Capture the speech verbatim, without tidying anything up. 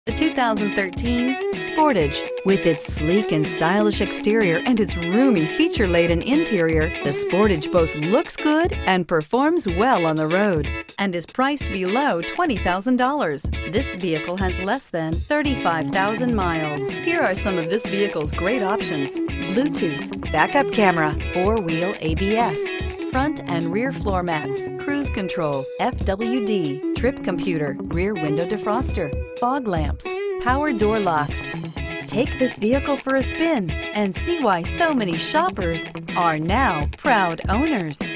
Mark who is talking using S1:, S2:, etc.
S1: The two thousand thirteen Sportage. With its sleek and stylish exterior and its roomy feature-laden interior, the Sportage both looks good and performs well on the road and is priced below twenty thousand dollars. This vehicle has less than thirty-five thousand miles. Here are some of this vehicle's great options: Bluetooth, backup camera, four-wheel A B S, front and rear floor mats, cruise control, F W D, trip computer, rear window defroster, fog lamps, power door locks. Take this vehicle for a spin and see why so many shoppers are now proud owners.